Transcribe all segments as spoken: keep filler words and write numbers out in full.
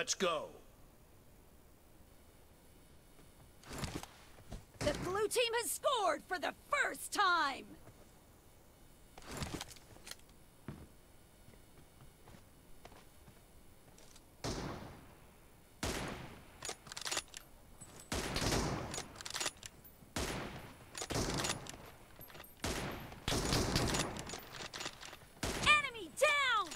Let's go. The blue team has scored for the first time! Enemy down!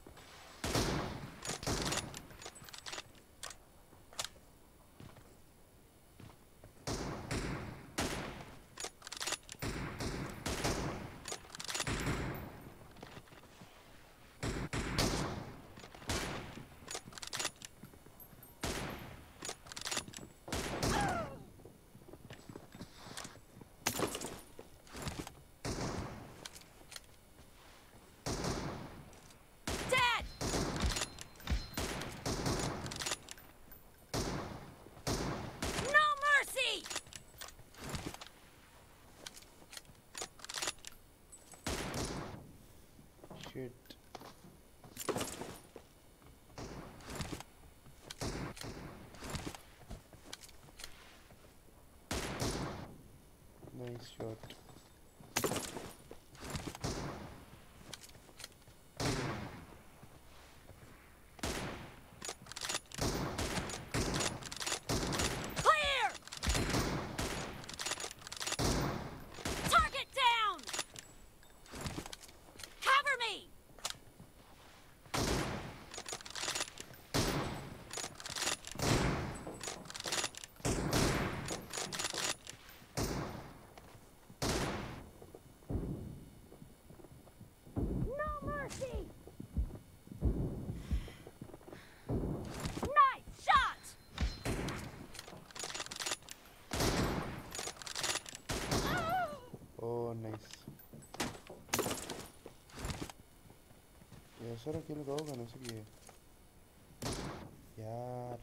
Dead! No mercy! Shit. Nice shot. Clear! Target down! Cover me! No mercy! Nice shot! Oh, nice. ये sir kill होगा ना sir ये यार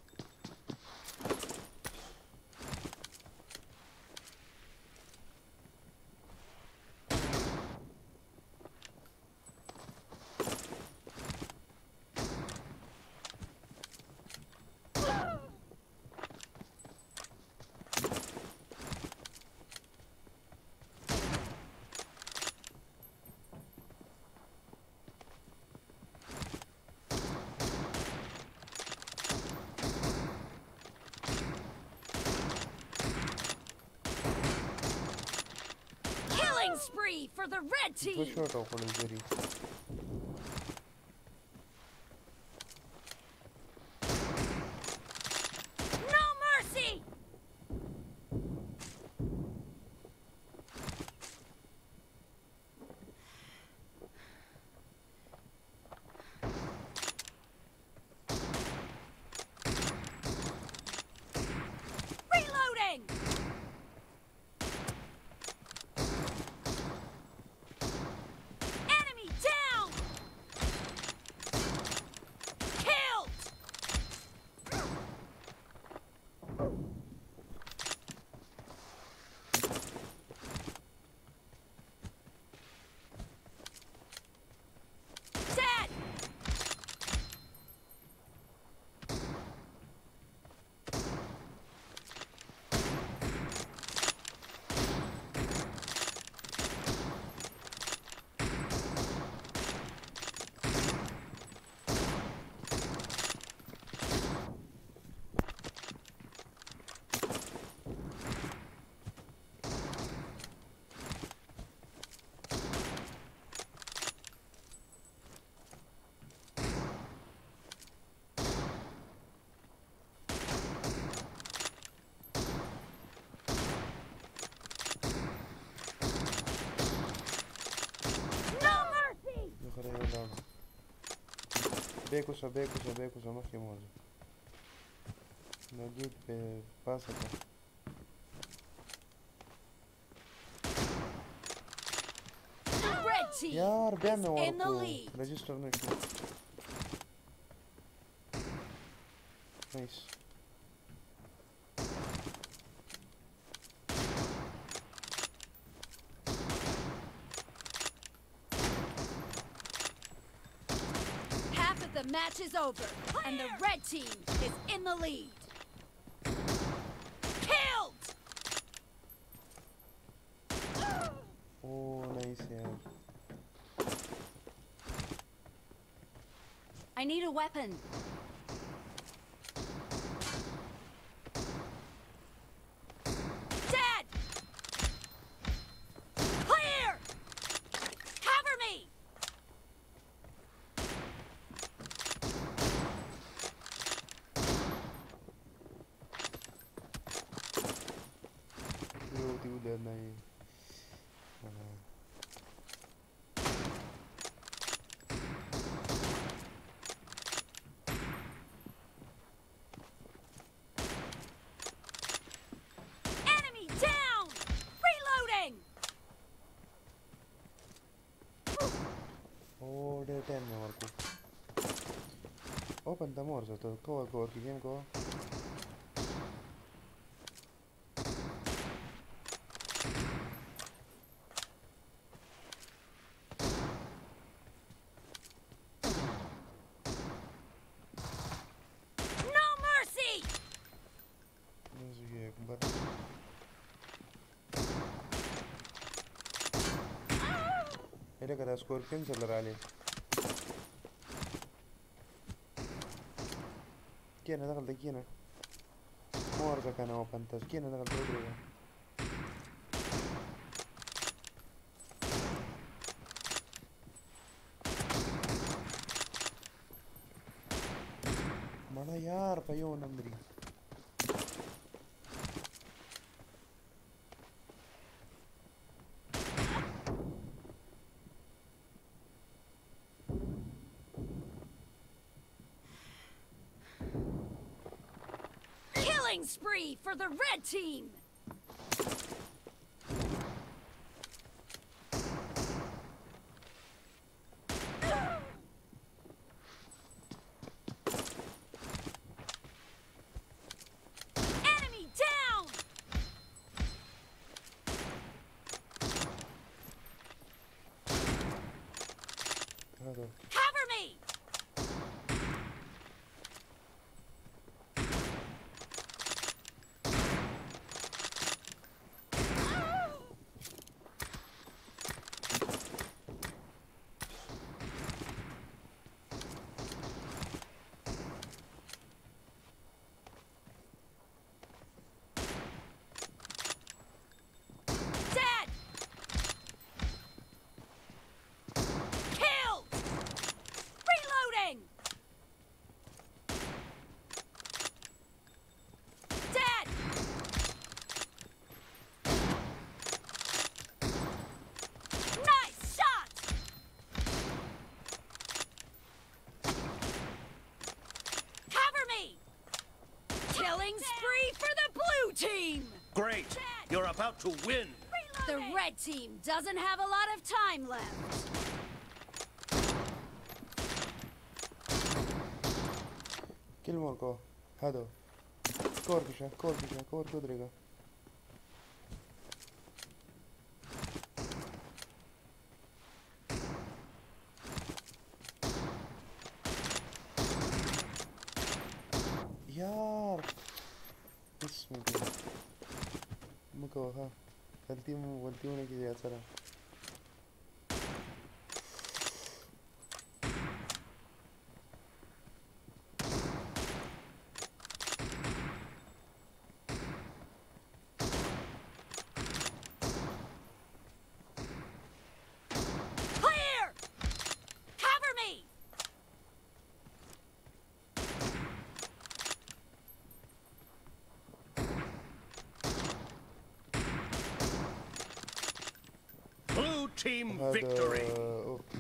Killing spree for the red two team! shot of injury. No mercy! Reloading! Enemy down! Killed! Dead! No mercy! يخرج اللعبة. بيكوسا بيكوسا بيكوسا ما في موزة. نجيب باسكا. The red team यार بيعمل is in the ورقه. lead. ريجستر نشوف. نايس. Half of the The match is over, and the red team is in the lead. Killed! Oh, nice यार. I need a weapon. Dead! Clear! Cover me! ये होती हुई लेना है. हाँ. Enemy down! Reloading! Oh, deh ten में और को. Oh, बंदा मोर सा तो कवर कवर की गेम को. No mercy! Music एक बार. Ele kada scorpion se l'orale. Chi è ne dagal da chi è ne? Morga kana o pantas. Chi è ne dagal da udriga? Mana yaar payo namri. Killing spree for the red team! Enemy down! Hado. Cover me! Dead! Killed! Reloading! Dead! Nice shot! Cover me! Killing spree for the blue team! Great! You're about to win! The red team doesn't have a lot of time left. Kill more ko. Hado. Kor kisha, kor kisha, kor ko udriga. यार इसमें क्या मुको हाँ गलती गलती होने की जगह सरा Clear! Cover me! Blue team هذا victory! اوف